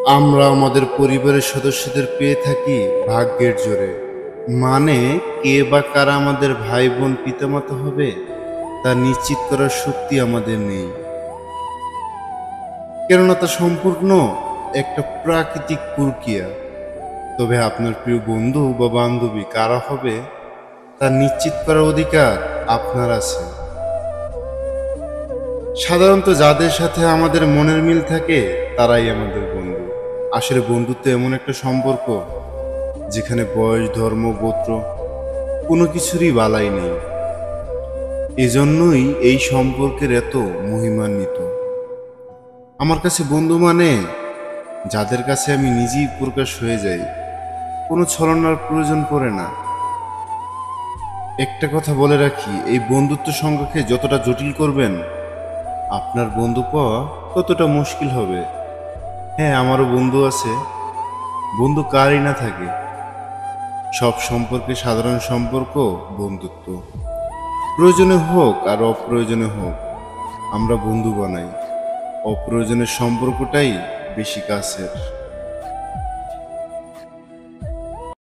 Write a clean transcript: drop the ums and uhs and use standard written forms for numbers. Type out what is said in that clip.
আমরা আমাদের পরিবারের সদস্যদের পেয়ে থাকি ভাগ্যের জোরে। মানে কে বা কারা আমাদের ভাই বোন পিতামাতা হবে তা নিশ্চিত করার শক্তি আমাদের নেই, কেননা তা সম্পূর্ণ একটা প্রাকৃতিক প্রক্রিয়া। তবে আপনার প্রিয় বন্ধু বা বান্ধবী কারা হবে তা নিশ্চিত করার অধিকার আপনার আছে। সাধারণত যাদের সাথে আমাদের মনের মিল থাকে তারাই আমাদের বন্ধু। আসলে বন্ধুত্ব এমন একটা সম্পর্ক যেখানে বয়স, ধর্ম, গোত্র কোনো কিছুরই বালাই নেই। এজন্যই এই সম্পর্কের এত মহিমান্বিত। আমার কাছে বন্ধু মানে যাদের কাছে আমি নিজেই প্রকাশ হয়ে যাই, কোনো ছলনার প্রয়োজন পড়ে না। একটা কথা বলে রাখি, এই বন্ধুত্ব সংখ্যাকে যতটা জটিল করবেন আপনার বন্ধু পাওয়া ততটা মুশকিল হবে। হ্যাঁ, আমারও বন্ধু আছে, বন্ধু কারই না থাকে। সব সম্পর্কে সাধারণ সম্পর্ক বন্ধুত্ব। প্রয়োজনে হোক আর অপ্রয়োজনে হোক আমরা বন্ধু বানাই। অপ্রয়োজনের সম্পর্কটাই বেশি কাছের।